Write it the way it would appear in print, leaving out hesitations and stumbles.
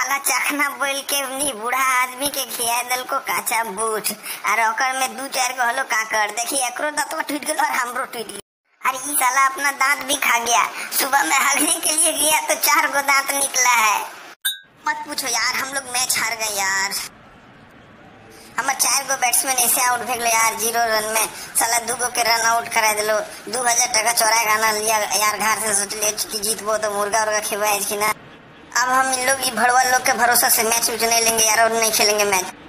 साला चखना बोल के नी बूढ़ा आदमी के खिया दल को काचा बूट और ओकर में 2-4 गो हलो काकड़। देखी एकरो दांतवा टूट गया और हमरो टूट गया। अरे ये साला अपना दांत भी खा गया। सुबह में हगने के लिए गया तो 4 गो दांत निकला है। मत पूछो यार, हम लोग मैच हार गए यार। हमारे 4 गो बैट्समैन ऐसे आउट भेज लो यार 0 रन में। साला 2 गो के रन आउट करा दिलो। 2000 टका चौराहे गाना लिया यार घर से। सोच ले कि जीतबो तो मुर्गा उर्गा खिलवाए कि ना। अब हम इन लोग भड़वा लोग के भरोसा से मैच नहीं लेंगे यार और नहीं खेलेंगे मैच।